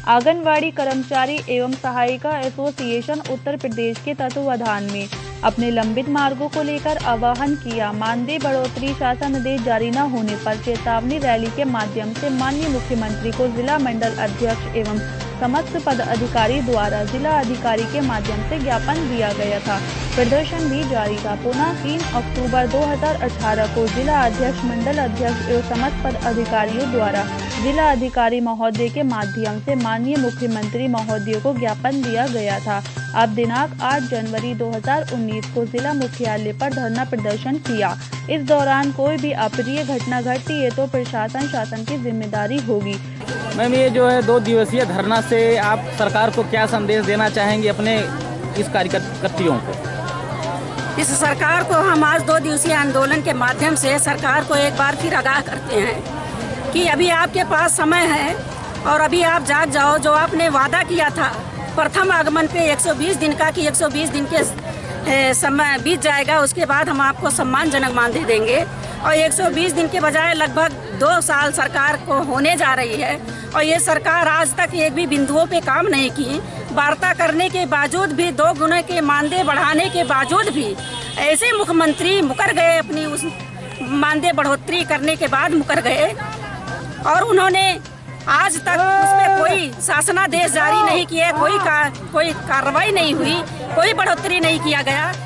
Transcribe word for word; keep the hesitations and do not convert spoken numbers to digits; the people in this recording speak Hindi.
आंगनवाड़ी कर्मचारी एवं सहायिका एसोसिएशन उत्तर प्रदेश के तत्वावधान में अपने लंबित मार्गों को लेकर आह्वान किया। मानदेय बढ़ोतरी शासनादेश जारी न होने पर चेतावनी रैली के माध्यम से माननीय मुख्यमंत्री को जिला मंडल अध्यक्ष एवं समस्त पदाधिकारी द्वारा जिला अधिकारी के माध्यम से ज्ञापन दिया गया था। प्रदर्शन भी जारी था। पुनः तीन अक्टूबर दो हज़ार अठारह को जिला अध्यक्ष, मंडल अध्यक्ष एवं समस्त पदाधिकारियों द्वारा जिला अधिकारी महोदय के माध्यम से माननीय मुख्यमंत्री महोदय को ज्ञापन दिया गया था। अब दिनांक आठ जनवरी दो हज़ार उन्नीस को जिला मुख्यालय पर धरना प्रदर्शन किया। इस दौरान कोई भी अप्रिय घटना घटती है तो प्रशासन शासन की जिम्मेदारी होगी। मैम, ये जो है दो दिवसीय धरना से आप सरकार को क्या संदेश देना चाहेंगे अपने इस कार्यकर्तियों को? इस सरकार को हम आज दो दिवसीय आंदोलन के माध्यम से सरकार को एक बार फिर आगाह करते हैं कि अभी आपके पास समय है और अभी आप जाग जाओ। जो आपने वादा किया था प्रथम आगमन पे एक सौ बीस दिन का कि एक सौ बीस दिन के समय बीत जाएगा, उसके बाद हम आपको सम्मानजनक मानदेय देंगे। और एक सौ बीस दिन के बजाय लगभग दो साल सरकार को होने जा रही है और ये सरकार आज तक एक भी बिंदुओं पे काम नहीं की। वार्ता करने के बावजूद भी, दो गुना के मानदेय बढ़ाने के बावजूद भी ऐसे मुख्यमंत्री मुकर गए, अपनी उस मानदेय बढ़ोतरी करने के बाद मुकर गए और उन्होंने आज तक उसमें कोई शासनादेश जारी नहीं किया, कोई का, कोई कार्रवाई नहीं हुई, कोई बढ़ोतरी नहीं किया गया।